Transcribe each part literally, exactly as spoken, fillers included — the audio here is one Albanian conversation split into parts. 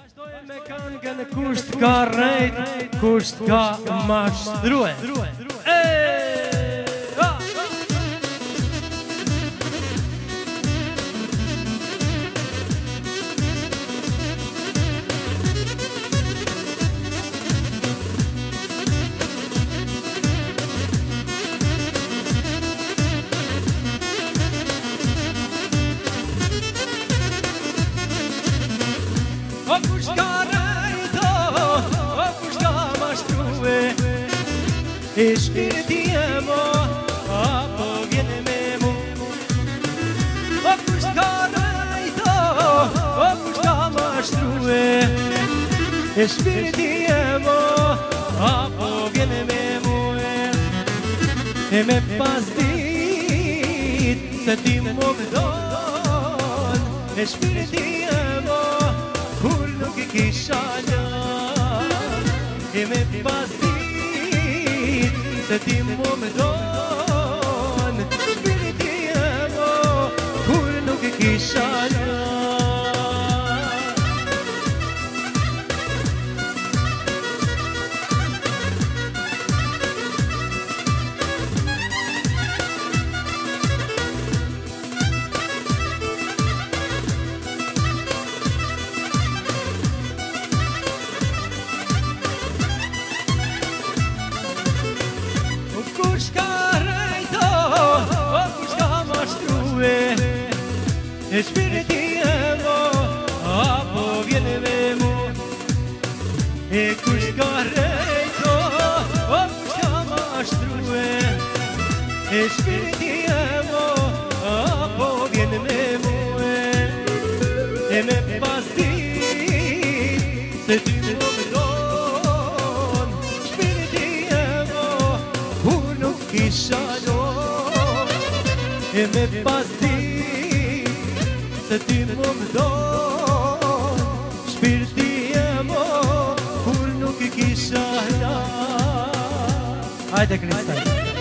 Me këngën kusht ka rejt, kusht ka mashtruhe. O kush ka rejto, o kush ka mashtruhe, e shpirti e mo, apo vjen me mu. O kush ka rejto, o kush ka mashtruhe, e shpirti e mo, apo vjen me mu. E me pas dit, se ti më gdon, e shpirti e mo, kur nuk i kisha lën. E me pas dit, se ti mu më don, shpirti e mo, kur nuk i kisha lën. Kush ka rejto, o kush ka mashtruhe, e shpirti e mo, apo vjen me mu. E kush ka rejto, o kush ka mashtruhe, e shpirti e mo, apo vjen me mu. E me pas dit, se ti më gdon, shpirti e mo, kur nuk kisha lën. E me pas dit, se ti më gdon, shpirti e mo, kur nuk i kisha lën. Hajde Kristaj.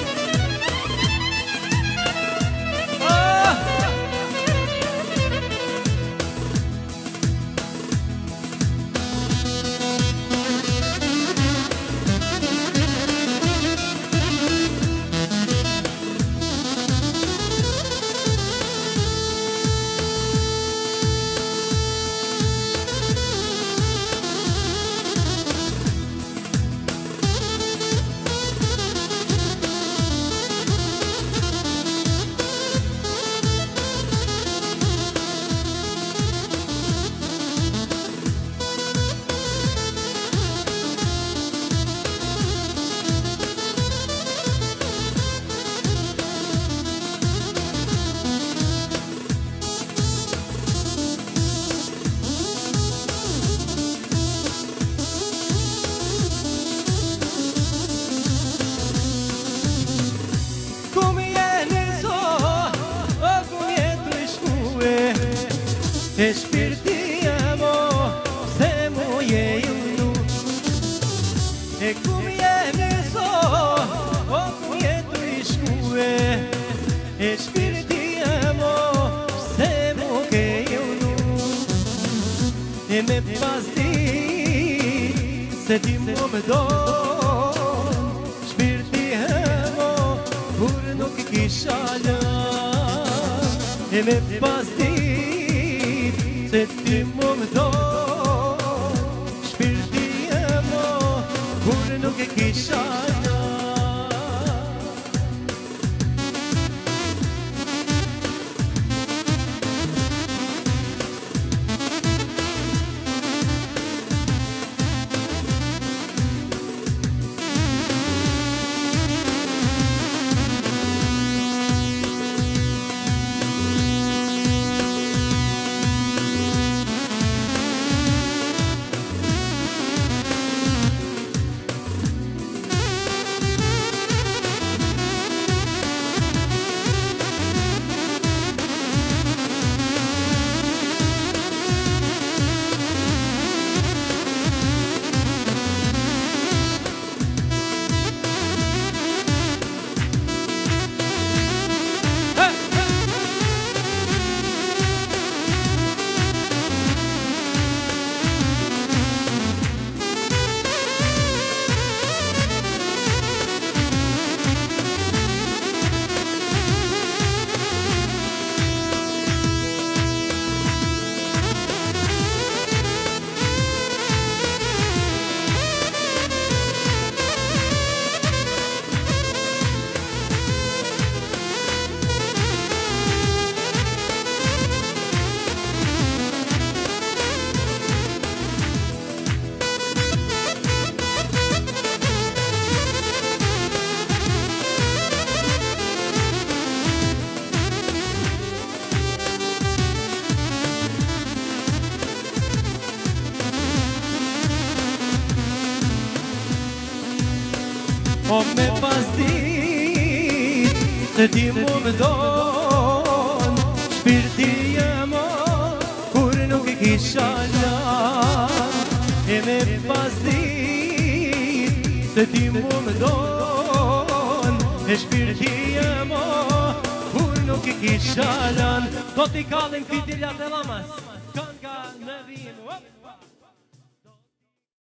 E shpirti e mo, se mu je ju. E ku mi je nëso, o ku jetu i shkue. E shpirti e mo, se mu ke ju. E me pas dit, se ti mu më don, shpirti e mo, kur nuk i kisha lën. E me pas dit, se ti më më don, shpirti e mo, kur nuk e kisha lën. O me pas dit se ti mu më don shpirti jemo kur nuk i kisha lan. E me pas dit se ti mu më don e shpirti jemo kur nuk i kisha lan. Do t'i kallim këtë dilat e lamas.